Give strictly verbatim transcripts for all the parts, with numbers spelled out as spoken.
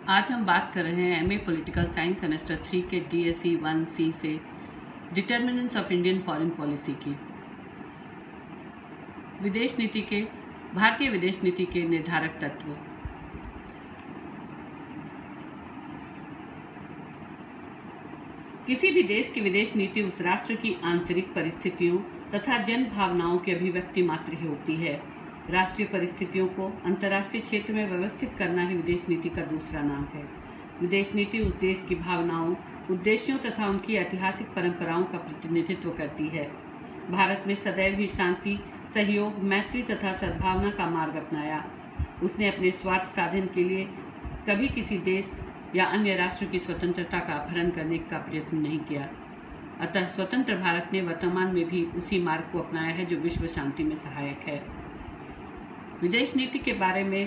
आज हम बात कर रहे हैं MA political science semester three के डीएसई वन सी से determinants of Indian foreign policy की। विदेश नीति के भारतीय विदेश नीति के निर्धारक तत्व। किसी भी देश की विदेश नीति उस राष्ट्र की आंतरिक परिस्थितियों तथा जन भावनाओं की अभिव्यक्ति मात्र ही होती है। राष्ट्रीय परिस्थितियों को अंतर्राष्ट्रीय क्षेत्र में व्यवस्थित करना ही विदेश नीति का दूसरा नाम है। विदेश नीति उस देश की भावनाओं, उद्देश्यों तथा उनकी ऐतिहासिक परंपराओं का प्रतिनिधित्व करती है। भारत में सदैव ही शांति, सहयोग, मैत्री तथा सद्भावना का मार्ग अपनाया। उसने अपने स्वार्थ साधन के लिए कभी किसी देश या अन्य राष्ट्र की स्वतंत्रता का अपहरण करने का प्रयत्न नहीं किया। अतः स्वतंत्र भारत ने वर्तमान में भी उसी मार्ग को अपनाया है जो विश्व शांति में सहायक है। विदेश नीति के बारे में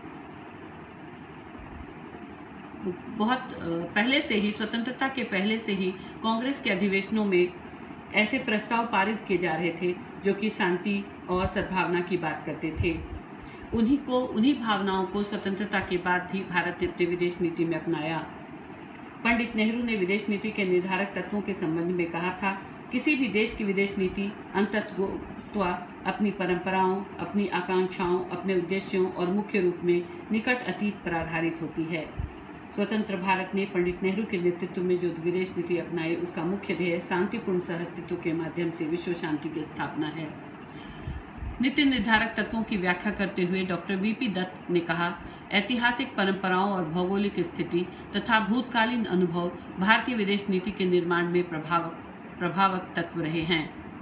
बहुत पहले से ही, स्वतंत्रता के पहले से ही कांग्रेस के अधिवेशनों में ऐसे प्रस्ताव पारित किए जा रहे थे जो कि शांति और सद्भावना की बात करते थे। उन्हीं को उन्हीं भावनाओं को स्वतंत्रता के बाद भी भारत ने अपनी विदेश नीति में अपनाया। पंडित नेहरू ने विदेश नीति के निर्धारक तत्वों के संबंध में कहा था, किसी भी देश की विदेश नीति अंततः अपनी परंपराओं, अपनी आकांक्षाओं, अपने उद्देश्यों और मुख्य रूप में निकट अतीत पर आधारित होती है। स्वतंत्र भारत ने पंडित नेहरू के नेतृत्व में जो विदेश नीति अपनाई, उसका मुख्य ध्येय शांतिपूर्ण सहअस्तित्व के माध्यम से विश्व शांति की स्थापना है। नीति निर्धारक तत्वों की व्याख्या करते हुए डॉक्टर वीपी दत्त ने कहा, ऐतिहासिक परंपराओं और भौगोलिक स्थिति तथा भूतकालीन अनुभव भारतीय विदेश नीति के निर्माण में प्रभावक प्रभावक तत्व रहे हैं।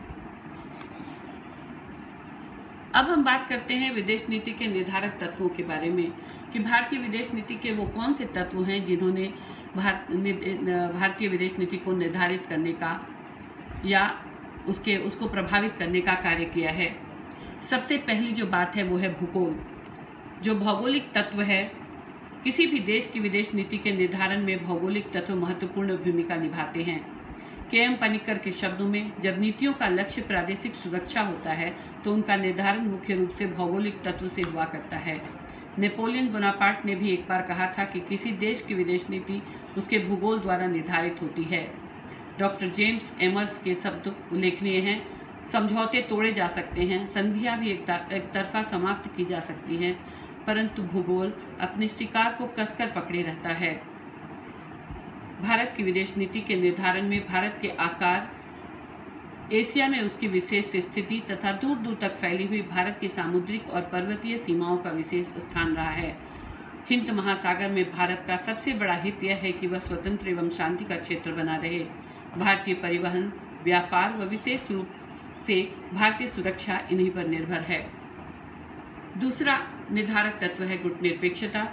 अब हम बात करते हैं विदेश नीति के निर्धारक तत्वों के बारे में कि भारतीय विदेश नीति के वो कौन से तत्व हैं जिन्होंने भारतीय विदेश नीति को निर्धारित करने का या उसके उसको प्रभावित करने का कार्य किया है। सबसे पहली जो बात है वो है भूगोल। जो भौगोलिक तत्व है, किसी भी देश की विदेश नीति के निर्धारण में भौगोलिक तत्व महत्वपूर्ण भूमिका निभाते हैं। के एम पनिक्कर के शब्दों में, जब नीतियों का लक्ष्य प्रादेशिक सुरक्षा होता है तो उनका निर्धारण मुख्य रूप से भौगोलिक तत्व से हुआ करता है। नेपोलियन बोनापार्ट ने भी एक बार कहा था कि किसी देश की विदेश नीति उसके भूगोल द्वारा निर्धारित होती है। डॉक्टर जेम्स एमर्स के शब्द उल्लेखनीय हैं, समझौते तोड़े जा सकते हैं, संधियां भी एक तरफा समाप्त की जा सकती हैं, परंतु भूगोल अपने शिकार को कसकर पकड़े रहता है। भारत की विदेश नीति के निर्धारण में भारत के आकार, एशिया में उसकी विशेष स्थिति तथा दूर दूर तक फैली हुई भारत की सामुद्रिक और पर्वतीय सीमाओं का विशेष स्थान रहा है। हिंद महासागर में भारत का सबसे बड़ा हित यह है कि वह स्वतंत्र एवं शांति का क्षेत्र बना रहे। भारतीय परिवहन, व्यापार व विशेष रूप से भारतीय सुरक्षा इन्हीं पर निर्भर है। दूसरा निर्धारक तत्व है गुटनिरपेक्षता।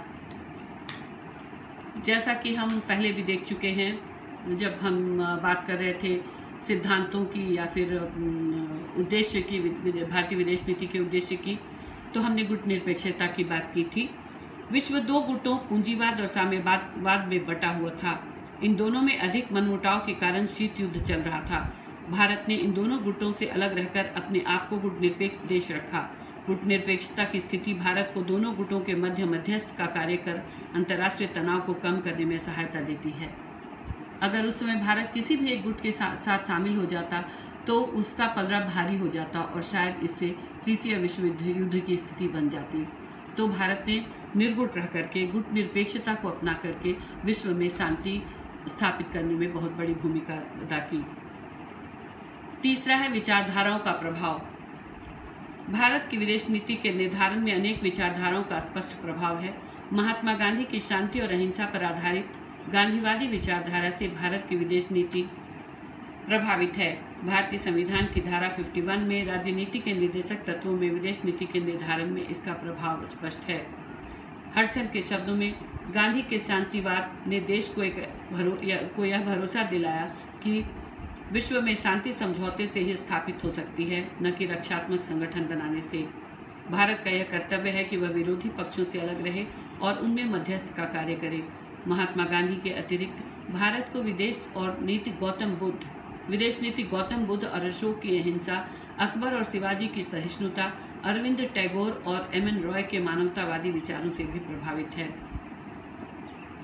जैसा कि हम पहले भी देख चुके हैं, जब हम बात कर रहे थे सिद्धांतों की या फिर उद्देश्य की, भारतीय विदेश नीति के उद्देश्य की, तो हमने गुटनिरपेक्षता की बात की थी। विश्व दो गुटों पूंजीवाद और साम्यवाद में बटा हुआ था। इन दोनों में अधिक मनमुटाव के कारण शीत युद्ध चल रहा था। भारत ने इन दोनों गुटों से अलग रहकर अपने आप को गुटनिरपेक्ष देश रखा। गुटनिरपेक्षता की स्थिति भारत को दोनों गुटों के मध्य मध्यस्थ का कार्य कर अंतर्राष्ट्रीय तनाव को कम करने में सहायता देती है। अगर उस समय भारत किसी भी एक गुट के साथ साथ शामिल हो जाता तो उसका पलड़ा भारी हो जाता और शायद इससे तृतीय विश्व युद्ध की स्थिति बन जाती। तो भारत ने निर्गुट रह करके गुटनिरपेक्षता को अपना करके विश्व में शांति स्थापित करने में बहुत बड़ी भूमिका अदा की। तीसरा है विचारधाराओं का प्रभाव। भारत की विदेश नीति के निर्धारण में अनेक विचारधाराओं का स्पष्ट प्रभाव है। महात्मा गांधी की शांति और अहिंसा पर आधारित गांधीवादी विचारधारा से भारत की विदेश नीति प्रभावित है। भारतीय संविधान की धारा इक्यावन में राजनीति के निर्देशक तत्वों में विदेश नीति के निर्धारण में इसका प्रभाव स्पष्ट है। हडसन के शब्दों में, गांधी के शांतिवाद ने देश को एक भरो, या, को यह भरोसा दिलाया कि विश्व में शांति समझौते से ही स्थापित हो सकती है, न कि रक्षात्मक संगठन बनाने से। भारत का यह कर्तव्य है कि वह विरोधी पक्षों से अलग रहे और उनमें मध्यस्थ का कार्य करे। महात्मा गांधी के अतिरिक्त भारत को विदेश और नीति गौतम बुद्ध विदेश नीति गौतम बुद्ध और अशोक की अहिंसा, अकबर और शिवाजी की सहिष्णुता, अरविंद टैगोर और एम एन रॉय के मानवतावादी विचारों से भी प्रभावित है।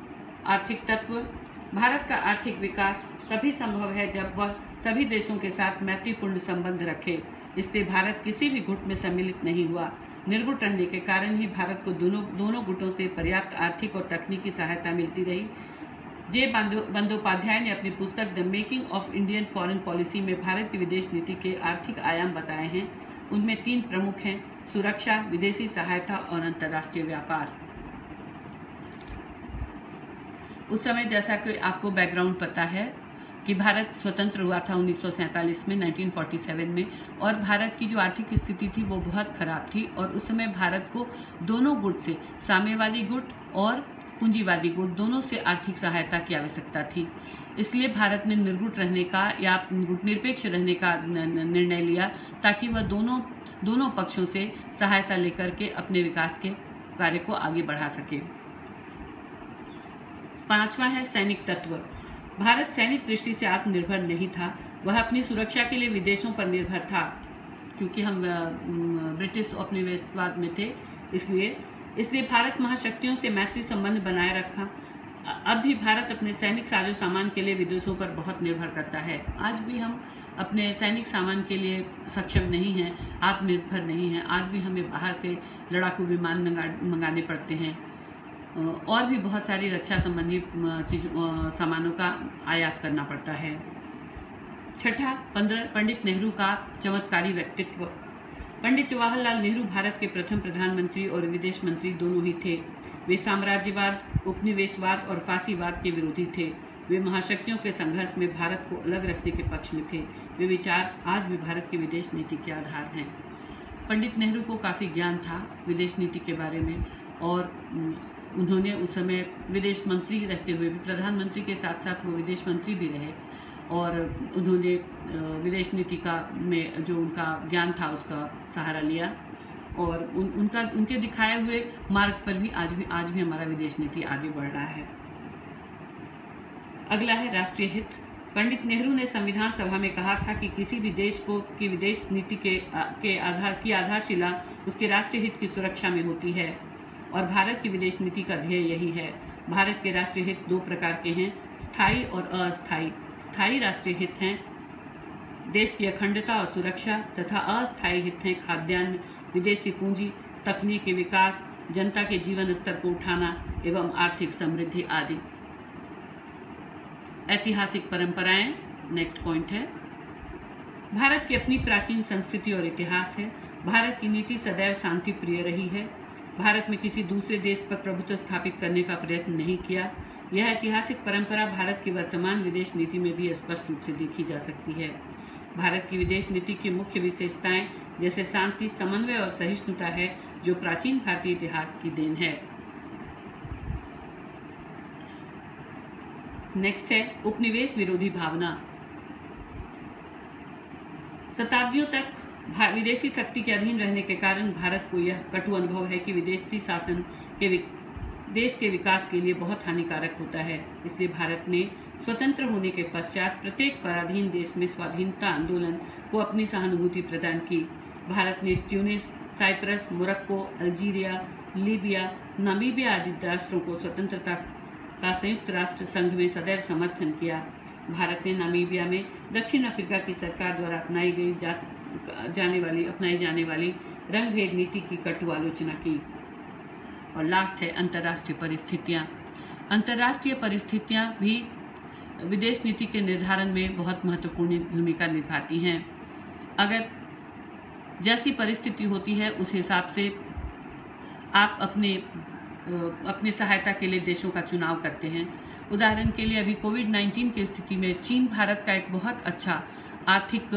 आर्थिक तत्व। भारत का आर्थिक विकास तभी संभव है जब वह सभी देशों के साथ मैत्रीपूर्ण संबंध रखे। इसलिए भारत किसी भी गुट में सम्मिलित नहीं हुआ। निर्गुट रहने के कारण ही भारत को दोनों दोनों गुटों से पर्याप्त आर्थिक और तकनीकी सहायता मिलती रही। जे बंदोपाध्याय ने अपनी पुस्तक the making of Indian foreign policy में भारत की विदेश नीति के आर्थिक आयाम बताए हैं। उनमें तीन प्रमुख हैं: सुरक्षा, विदेशी सहायता और अंतर्राष्ट्रीय व्यापार। उस समय, जैसा कि आपको बैकग्राउंड पता है कि भारत स्वतंत्र हुआ था उन्नीस सौ सैंतालीस में, उन्नीस सौ सैंतालीस में, और भारत की जो आर्थिक स्थिति थी वो बहुत खराब थी। और उस समय भारत को दोनों गुट से, साम्यवादी गुट और पूंजीवादी गुट, दोनों से आर्थिक सहायता की आवश्यकता थी। इसलिए भारत ने निर्गुट रहने का या गुटनिरपेक्ष रहने का निर्णय लिया ताकि वह दोनों दोनों पक्षों से सहायता लेकर के अपने विकास के कार्य को आगे बढ़ा सके। पांचवा है सैनिक तत्व। भारत सैनिक दृष्टि से आत्मनिर्भर नहीं था। वह अपनी सुरक्षा के लिए विदेशों पर निर्भर था, क्योंकि हम ब्रिटिश उपनिवेशवाद में थे। इसलिए इसलिए भारत महाशक्तियों से मैत्री संबंध बनाए रखा। अब भी भारत अपने सैनिक साजो सामान के लिए विदेशों पर बहुत निर्भर करता है। आज भी हम अपने सैनिक सामान के लिए सक्षम नहीं हैं, आत्मनिर्भर नहीं हैं। आज भी हमें बाहर से लड़ाकू विमान मंगा मंगाने पड़ते हैं और भी बहुत सारी रक्षा संबंधी चीज सामानों का आयात करना पड़ता है। छठा, पंद्रह पंडित नेहरू का चमत्कारी व्यक्तित्व। पंडित जवाहरलाल नेहरू भारत के प्रथम प्रधानमंत्री और विदेश मंत्री दोनों ही थे। वे साम्राज्यवाद, उपनिवेशवाद और फांसीवाद के विरोधी थे। वे महाशक्तियों के संघर्ष में भारत को अलग रखने के पक्ष में थे। वे विचार आज भी भारत की विदेश नीति के आधार हैं। पंडित नेहरू को काफ़ी ज्ञान था विदेश नीति के बारे में, और उन्होंने उस समय विदेश मंत्री रहते हुए भी, प्रधानमंत्री के साथ साथ वो विदेश मंत्री भी रहे, और उन्होंने विदेश नीति का में जो उनका ज्ञान था उसका सहारा लिया, और उन उनका उनके दिखाए हुए मार्ग पर भी आज भी आज भी हमारा विदेश नीति आगे बढ़ रहा है। अगला है राष्ट्रीय हित। पंडित नेहरू ने संविधान सभा में कहा था कि किसी भी देश को की विदेश नीति के के आधार की आधारशिला उसके राष्ट्रीय हित की सुरक्षा में होती है, और भारत की विदेश नीति का ध्येय यही है। भारत के राष्ट्रीय हित दो प्रकार के हैं, स्थायी और अस्थायी। स्थायी राष्ट्रीय हित हैं देश की अखंडता और सुरक्षा, तथा अस्थायी हित हैं खाद्यान्न, विदेशी पूंजी, तकनीकी विकास, जनता के जीवन स्तर को उठाना एवं आर्थिक समृद्धि आदि। ऐतिहासिक परंपराएं, नेक्स्ट पॉइंट है। भारत की अपनी प्राचीन संस्कृति और इतिहास है। भारत की नीति सदैव शांति प्रिय रही है। भारत में किसी दूसरे देश पर प्रभुत्व स्थापित करने का प्रयत्न नहीं किया। यह ऐतिहासिक परंपरा भारत की वर्तमान विदेश नीति में भी स्पष्ट रूप से देखी जा सकती है। भारत की विदेश नीति की मुख्य विशेषताएं जैसे शांति, समन्वय और सहिष्णुता है, जो प्राचीन भारतीय इतिहास की देन है। नेक्स्ट है उपनिवेश विरोधी भावना। शताब्दियों तक विदेशी शक्ति के अधीन रहने के कारण भारत को यह कटु अनुभव है कि विदेशी शासन के देश के विकास के लिए बहुत हानिकारक होता है। इसलिए भारत ने स्वतंत्र होने के पश्चात प्रत्येक पराधीन देश में स्वाधीनता आंदोलन को अपनी सहानुभूति प्रदान की। भारत ने Tunis, Cyprus, Morocco, Algeria, Libya, Namibia आदि राष्ट्रों को स्वतंत्रता का संयुक्त राष्ट्र संघ में सदैव समर्थन किया। भारत ने नामीबिया में दक्षिण अफ्रीका की सरकार द्वारा अपनाई गई जा, जाने वाली अपनाई जाने वाली रंगभेद नीति की कटु आलोचना की। और लास्ट है अंतर्राष्ट्रीय परिस्थितियाँ। अंतर्राष्ट्रीय परिस्थितियाँ भी विदेश नीति के निर्धारण में बहुत महत्वपूर्ण भूमिका निभाती हैं। अगर जैसी परिस्थिति होती है उस हिसाब से आप अपने अपनी सहायता के लिए देशों का चुनाव करते हैं। उदाहरण के लिए अभी कोविड नाइन्टीन की स्थिति में चीन भारत का एक बहुत अच्छा आर्थिक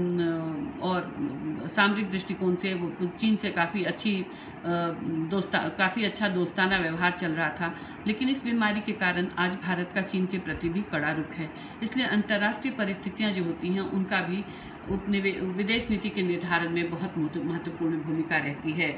और सामरिक दृष्टिकोण से वो चीन से काफ़ी अच्छी दोस्ता काफ़ी अच्छा दोस्ताना व्यवहार चल रहा था, लेकिन इस बीमारी के कारण आज भारत का चीन के प्रति भी कड़ा रुख है। इसलिए अंतर्राष्ट्रीय परिस्थितियां जो होती हैं उनका भी अपने विदेश नीति के निर्धारण में बहुत महत्वपूर्ण भूमिका रहती है।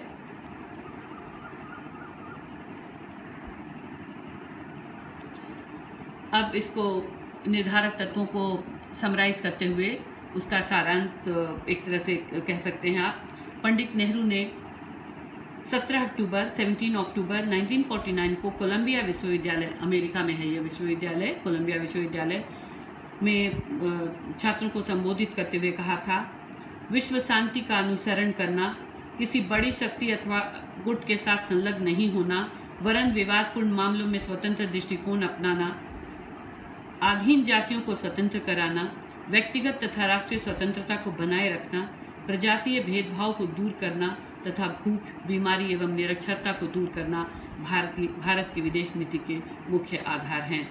अब इसको निर्धारक तत्वों को समराइज करते हुए उसका सारांश एक तरह से कह सकते हैं आप। पंडित नेहरू ने सत्रह अक्टूबर सत्रह अक्टूबर उन्नीस सौ उनचास को कोलंबिया विश्वविद्यालय, अमेरिका में है यह विश्वविद्यालय, कोलंबिया विश्वविद्यालय में छात्रों को संबोधित करते हुए कहा था, विश्व शांति का अनुसरण करना, किसी बड़ी शक्ति अथवा गुट के साथ संलग्न नहीं होना, वरन विवादपूर्ण मामलों में स्वतंत्र दृष्टिकोण अपनाना, अधीन जातियों को स्वतंत्र कराना, व्यक्तिगत तथा राष्ट्रीय स्वतंत्रता को बनाए रखना, प्रजातीय भेदभाव को दूर करना तथा भूख, बीमारी एवं निरक्षरता को दूर करना भारत की भारत की विदेश नीति के मुख्य आधार हैं।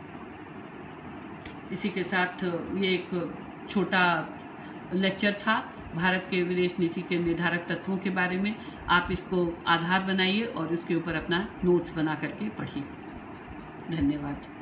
इसी के साथ ये एक छोटा लेक्चर था भारत के विदेश नीति के निर्धारक तत्वों के बारे में। आप इसको आधार बनाइए और इसके ऊपर अपना नोट्स बना करके पढ़िए। धन्यवाद।